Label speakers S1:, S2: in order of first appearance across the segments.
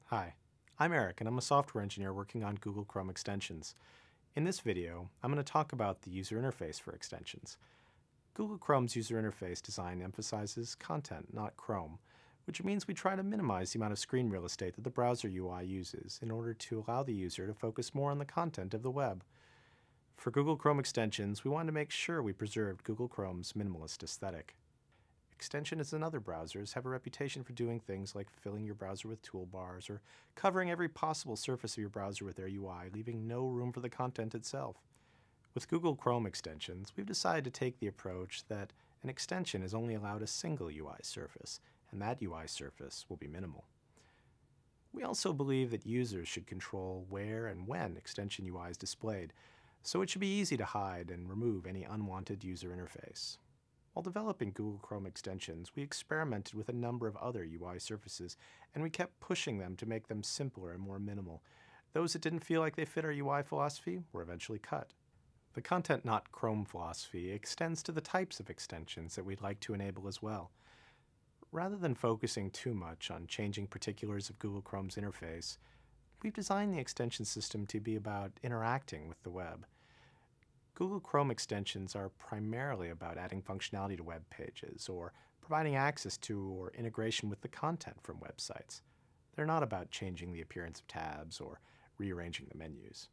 S1: Hi, I'm Eric and I'm a software engineer working on Google Chrome extensions. In this video, I'm going to talk about the user interface for extensions. Google Chrome's user interface design emphasizes content, not Chrome, which means we try to minimize the amount of screen real estate that the browser UI uses in order to allow the user to focus more on the content of the web. For Google Chrome extensions, we wanted to make sure we preserved Google Chrome's minimalist aesthetic. Extensions in other browsers have a reputation for doing things like filling your browser with toolbars or covering every possible surface of your browser with their UI, leaving no room for the content itself. With Google Chrome extensions, we've decided to take the approach that an extension is only allowed a single UI surface, and that UI surface will be minimal. We also believe that users should control where and when extension UI is displayed, so it should be easy to hide and remove any unwanted user interface. While developing Google Chrome extensions, we experimented with a number of other UI surfaces, and we kept pushing them to make them simpler and more minimal. Those that didn't feel like they fit our UI philosophy were eventually cut. The content not Chrome philosophy extends to the types of extensions that we'd like to enable as well. Rather than focusing too much on changing particulars of Google Chrome's interface, we've designed the extension system to be about interacting with the web. Google Chrome extensions are primarily about adding functionality to web pages or providing access to or integration with the content from websites. They're not about changing the appearance of tabs or rearranging the menus.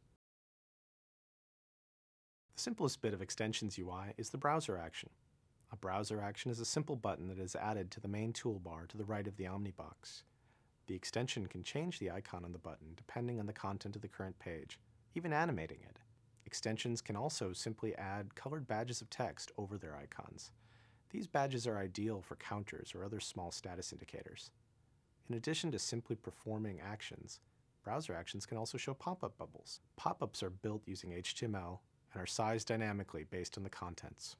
S1: The simplest bit of extensions UI is the browser action. A browser action is a simple button that is added to the main toolbar to the right of the Omnibox. The extension can change the icon on the button depending on the content of the current page, even animating it. Extensions can also simply add colored badges of text over their icons. These badges are ideal for counters or other small status indicators. In addition to simply performing actions, browser actions can also show pop-up bubbles. Pop-ups are built using HTML and are sized dynamically based on the contents.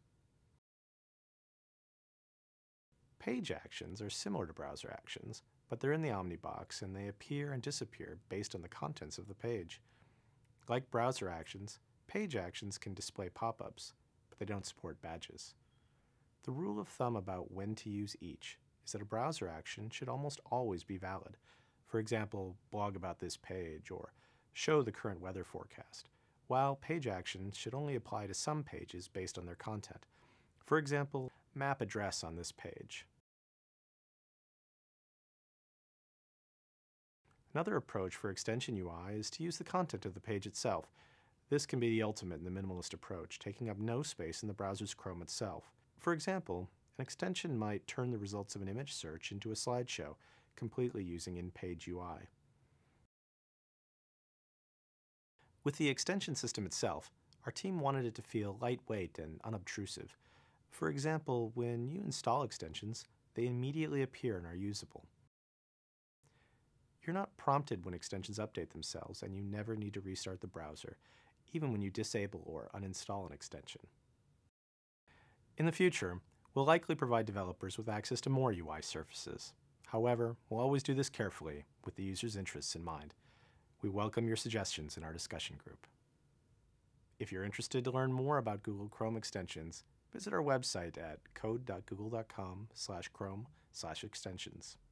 S1: Page actions are similar to browser actions, but they're in the Omnibox and they appear and disappear based on the contents of the page. Like browser actions, page actions can display pop-ups, but they don't support badges. The rule of thumb about when to use each is that a browser action should almost always be valid. For example, blog about this page or show the current weather forecast, while page actions should only apply to some pages based on their content. For example, map address on this page. Another approach for extension UI is to use the content of the page itself. This can be the ultimate in the minimalist approach, taking up no space in the browser's Chrome itself. For example, an extension might turn the results of an image search into a slideshow, completely using in-page UI. With the extension system itself, our team wanted it to feel lightweight and unobtrusive. For example, when you install extensions, they immediately appear and are usable. You're not prompted when extensions update themselves, and you never need to restart the browser, even when you disable or uninstall an extension. In the future, we'll likely provide developers with access to more UI surfaces. However, we'll always do this carefully, with the user's interests in mind. We welcome your suggestions in our discussion group. If you're interested to learn more about Google Chrome extensions, visit our website at code.google.com/chrome/extensions.